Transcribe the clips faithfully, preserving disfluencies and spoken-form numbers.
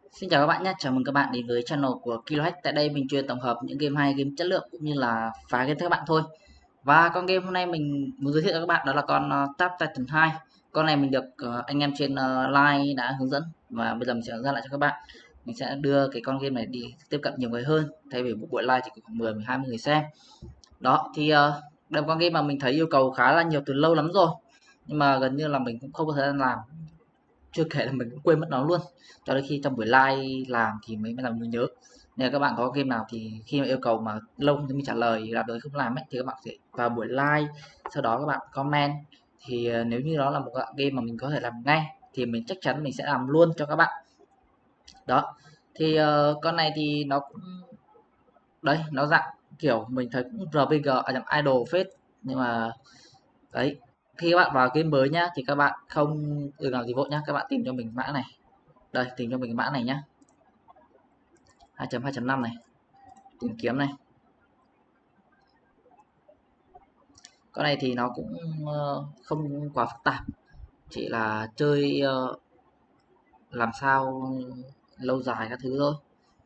Xin chào các bạn nhé, chào mừng các bạn đến với channel của Kilohack. Tại đây mình chuyên tổng hợp những game hay, game chất lượng cũng như là phá game cho các bạn thôi. Và con game hôm nay mình muốn giới thiệu cho các bạn đó là con uh, Tap Titan hai. Con này mình được uh, anh em trên uh, Line đã hướng dẫn và bây giờ mình sẽ hướng dẫn lại cho các bạn. Mình sẽ đưa cái con game này đi tiếp cận nhiều người hơn, thay vì một buổi live chỉ có khoảng mười đến hai mươi người xem. Đó thì uh, đây là con game mà mình thấy yêu cầu khá là nhiều từ lâu lắm rồi. Nhưng mà gần như là mình cũng không có thời gian làm, chưa kể là mình cũng quên mất nó luôn, cho đến khi trong buổi live làm thì mới mới làm mình nhớ. Nên là các bạn có game nào thì khi mà yêu cầu mà lâu thì mình trả lời làm được không làm ấy, thì các bạn sẽ vào buổi live, sau đó các bạn comment. Thì ờ, nếu như đó là một dạng game mà mình có thể làm ngay thì mình chắc chắn mình sẽ làm luôn cho các bạn. Đó thì uh, con này thì nó cũng đấy, nó dạng kiểu mình thấy cũng rờ pê giê à, nhầm idol phết. Nhưng mà đấy, khi các bạn vào game mới nhá thì các bạn không đừng làm gì vội nhá, các bạn tìm cho mình mã này. Đây, tìm cho mình mã này nhá, hai chấm hai chấm năm này, tìm kiếm này. Con này thì nó cũng uh, không quá phức tạp, chỉ là chơi uh, làm sao lâu dài các thứ thôi.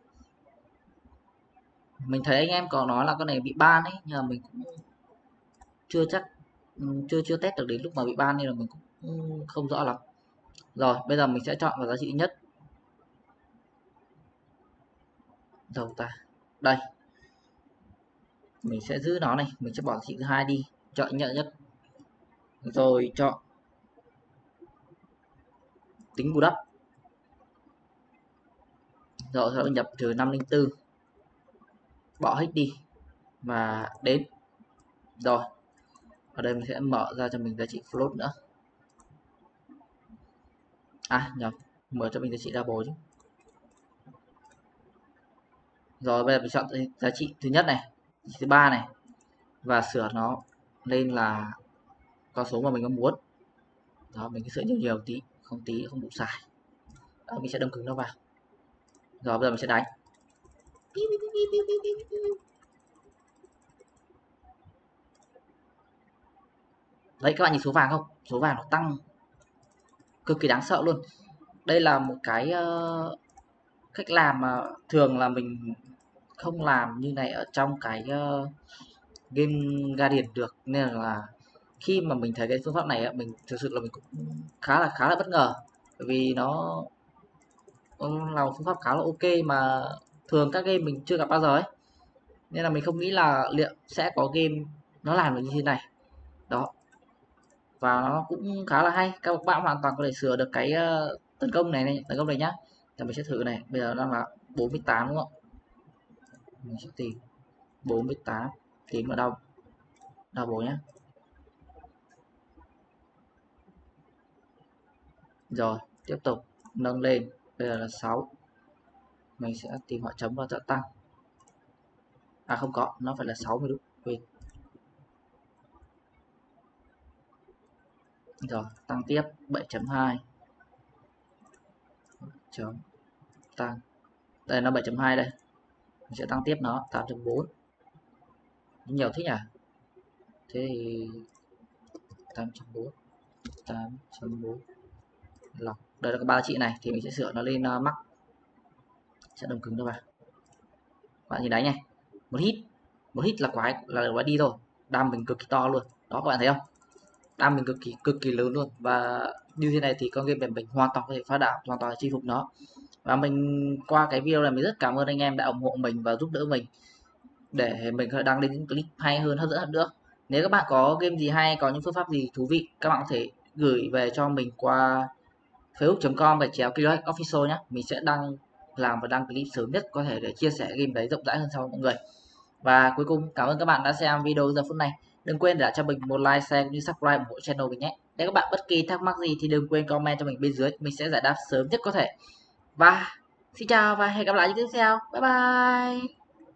Mình thấy anh em có nói là con này bị ban ấy, nhưng mà mình cũng chưa chắc, chưa chưa test được đến lúc mà bị ban nên là mình cũng không rõ lắm. Rồi bây giờ mình sẽ chọn vào giá trị nhất. Đâu ta, đây, mình sẽ giữ nó này, mình sẽ bỏ giá trị thứ hai đi, chọn nhận nhất, rồi chọn tính bù đắp, rồi sau đó nhập trừ năm linh tư, bỏ hết đi và đến. Rồi ở đây mình sẽ mở ra cho mình giá trị float nữa, à nhầm, mở cho mình giá trị double chứ. Rồi bây giờ mình chọn giá trị thứ nhất này, giá trị thứ ba này, và sửa nó lên là con số mà mình mong muốn. Đó, mình cứ sửa nhiều nhiều tí, không tí không đủ xài. Đó, mình sẽ đâm cứng nó vào. Rồi bây giờ mình sẽ đánh. Đấy, các bạn nhìn số vàng không? Số vàng nó tăng cực kỳ đáng sợ luôn. Đây là một cái uh, cách làm mà thường là mình không làm như này ở trong cái uh, game Guardian được, nên là khi mà mình thấy cái phương pháp này mình thực sự là mình cũng khá là khá là bất ngờ, bởi vì nó, nó là một phương pháp khá là ok mà thường các game mình chưa gặp bao giờ ấy, nên là mình không nghĩ là liệu sẽ có game nó làm được như thế này. Đó, và nó cũng khá là hay, các bạn hoàn toàn có thể sửa được cái uh, tấn công này này tấn công này nhá. Thì mình sẽ thử này, bây giờ đang là bốn mươi tám đúng không, mình sẽ tìm bốn mươi tám, tìm ở đâu, double nhé. Rồi tiếp tục nâng lên, bây giờ là sáu, mình sẽ tìm họ chấm và tạo tăng, à không có, nó phải là sáu mới đúng, quên. Rồi tăng tiếp bảy chấm hai, chấm tăng, đây nó bảy chấm hai đây, mình sẽ tăng tiếp nó tám chấm bốn, nhiều thế nhỉ. Thế thì tám chấm bốn, tám chấm bốn lọc, đây là cái ba chị này thì mình sẽ sửa nó lên uh, max, sẽ đồng cứng cho vào. Bạn nhìn đấy này, một hit, một hit là quái là quái đi thôi, đam mình cực kỳ to luôn đó, các bạn thấy không, đam mình cực kỳ cực kỳ lớn luôn. Và như thế này thì con game mình hoàn toàn có thể phá đảo, hoàn toàn chinh phục nó. Và mình qua cái video này mình rất cảm ơn anh em đã ủng hộ mình và giúp đỡ mình để mình có thể đăng lên những clip hay hơn, hấp dẫn hơn nữa. Nếu các bạn có game gì hay, có những phương pháp gì thú vị, các bạn có thể gửi về cho mình qua facebook chấm com gạch chéo Kilohack official nhé. Mình sẽ đăng làm và đăng clip sớm nhất có thể để chia sẻ game đấy rộng rãi hơn cho mọi người. Và cuối cùng cảm ơn các bạn đã xem video giờ phút này. Đừng quên để cho mình một like, share cũng như subscribe ủng hộ channel mình nhé. Nếu các bạn bất kỳ thắc mắc gì thì đừng quên comment cho mình bên dưới, mình sẽ giải đáp sớm nhất có thể. Và xin chào và hẹn gặp lại những tiếp theo. Bye bye.